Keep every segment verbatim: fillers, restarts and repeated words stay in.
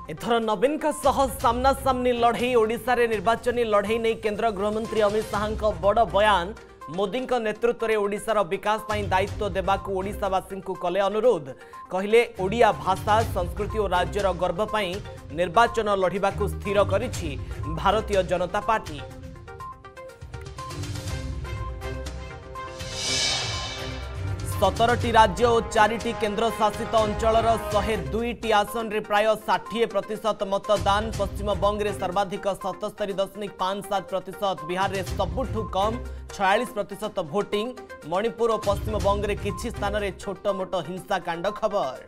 एथर नवीन का सह सामना सामनी लड़ई ओडिशा रे निर्वाचनी लड़ई नहीं केंद्र गृहमंत्री अमित शाह बड़ बयान। मोदी नेतृत्व में ओडिशार विकास पाई दायित्व देबाकू ओडिशावासी को कले अनुरोध। कहले ओडिया भाषा संस्कृति और राज्यर गर्व पाई निर्वाचन लड़िबाकू स्थिर करिछि भारतीय जनता पार्टी। सतरटी राज्य और चारिटी केंद्र शासित अंचलर शहे दुईटी आसन रे प्राय षाठी प्रतिशत मतदान। पश्चिम बंग रे सर्वाधिक सतस्तरी दशमिक पांच सात प्रतिशत। बिहार रे सबुठु कम छयालीस प्रतिशत भोटिंग। मणिपुर और पश्चिम बंग रे किछि स्थान रे छोट मोट हिंसा कांड खबर।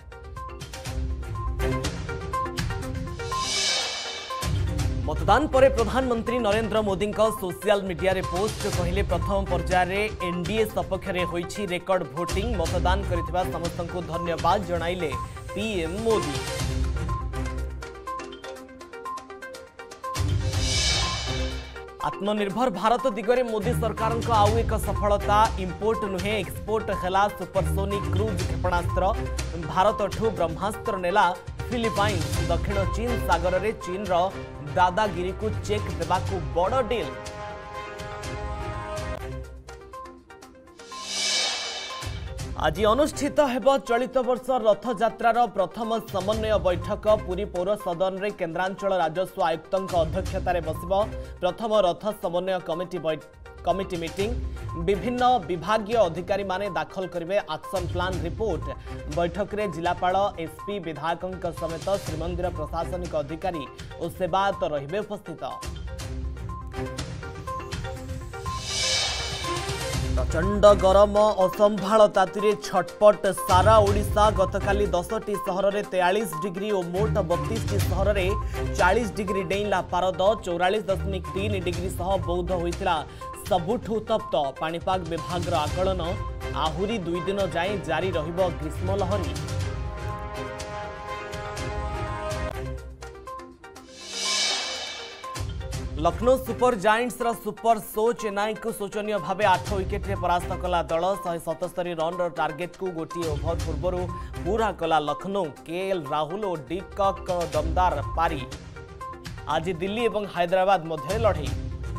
मतदान पर प्रधानमंत्री नरेंद्र मोदी सोशल मीडिया रे पोस्ट। कहले प्रथम पर्याय रे एनडीए सपक्ष रे होईछि रेकर्ड भोटिंग। मतदान करिथिबा समस्तंकु धन्यवाद जणाइले पीएम मोदी। आत्मनिर्भर भारत दिगरे मोदी सरकार आउ एक सफलता। इंपोर्ट नुहे एक्सपोर्ट हेला सुपरसोनिक क्रूज क्षेपणास्त्र। भारत ठू ब्रह्मास्त्र नेला फिलिपाइन्स। दक्षिण चीन सागर रे चीन रो दादागिरी को चेक देबाकू बड़ डील। आज अनुष्ठित हेब चलित वर्ष रथयात्रार प्रथम समन्वय बैठक। पुरी पौर सदन रे केन्द्रांचल राजस्व आयुक्तों अध्यक्षतार बसिब प्रथम रथ समन्वय कमिटी कमिटी मीटिंग। विभिन्न विभागीय अधिकारी माने दाखल करेंगे एक्शन प्लान रिपोर्ट। बैठक रे जिलापाल एसपी विधायकों समेत श्रीमंदिर प्रशासनिक अधिकारी और सेवायत रहिबे उपस्थित। प्रचंड गरम असंभाल ताती छटपट सारा ओडिशा। गतकाली दसटी सहर में तेयालीस डिग्री और मोट बत्तीस सहर में चालीस डिग्री डेइला पारद। चौरालीस दशमिक तीन डिग्री सह बौद्ध होइतिला सबुठु तप्त। पाणीपाग विभाग आकलन आहुरी दुई दिन जाए जारी रहिब ग्रीष्म लहरी। लखनऊ सुपर जायंट्स रा सुपर सो चेन्नई को शोचनीय भाव आठ विकेट रे परास्त कला दल। शहे सतस्तरी रन टार्गेट को गोटे ओभर पूर्व पूरा कला लखनऊ। केएल राहुल और डी कॉक दमदार पारी। आज दिल्ली और हैदराबाद मध्य लड़ई।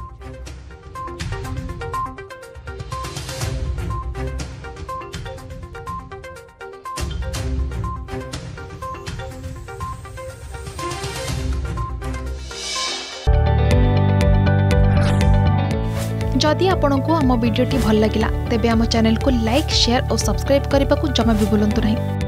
जदि आपंक आम भिडी भल लगा तेब आम चैनल को लाइक शेयर और सब्सक्राइब करने को जमा भी भूलु नहीं।